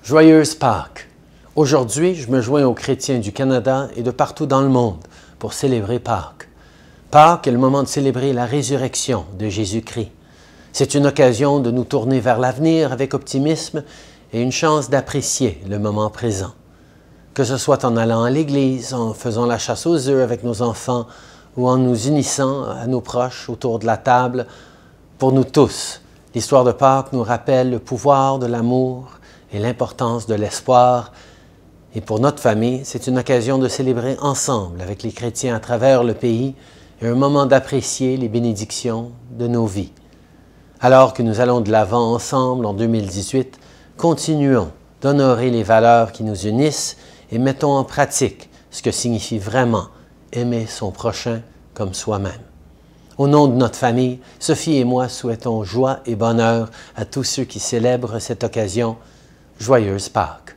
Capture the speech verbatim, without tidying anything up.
Joyeuse Pâques! Aujourd'hui, je me joins aux chrétiens du Canada et de partout dans le monde pour célébrer Pâques. Pâques est le moment de célébrer la résurrection de Jésus-Christ. C'est une occasion de nous tourner vers l'avenir avec optimisme et une chance d'apprécier le moment présent. Que ce soit en allant à l'église, en faisant la chasse aux œufs avec nos enfants ou en nous unissant à nos proches autour de la table, pour nous tous, l'histoire de Pâques nous rappelle le pouvoir de l'amour et l'importance de l'espoir. Et pour notre famille, c'est une occasion de célébrer ensemble avec les chrétiens à travers le pays et un moment d'apprécier les bénédictions de nos vies. Alors que nous allons de l'avant ensemble en deux mille dix-huit, continuons d'honorer les valeurs qui nous unissent et mettons en pratique ce que signifie vraiment aimer son prochain comme soi-même. Au nom de notre famille, Sophie et moi souhaitons joie et bonheur à tous ceux qui célèbrent cette occasion. Joyeuse Pâques!